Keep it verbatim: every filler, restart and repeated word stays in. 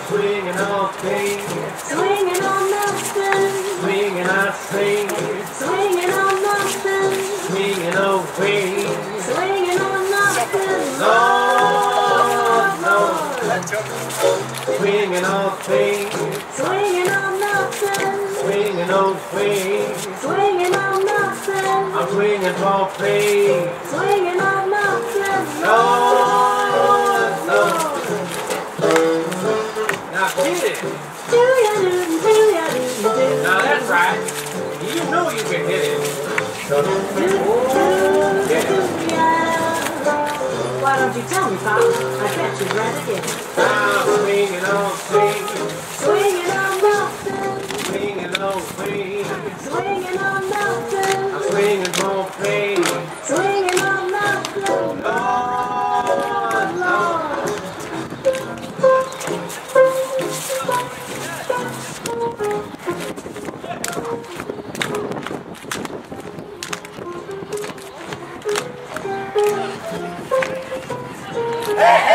swinging on things, swinging on nothing, swinging I swing, swinging on nothing, swinging away. swinging on nothing. Lord, Lord, swinging on things, Swinging on nothing, swinging away. swinging on nothing, I'm swinging for faith. swinging on nothing. Lord, Lord. Now get it. Do ya do, do ya do, do. Now that's right. You know you can hit it. Do, do, do ya. Why don't you tell me, Pop? I bet you'd rather get it. I'm swinging on things, Swinging on nothing, swinging away. swinging on nothing, I'm swinging for faith. swinging on nothing. Lord, Lord. Hey!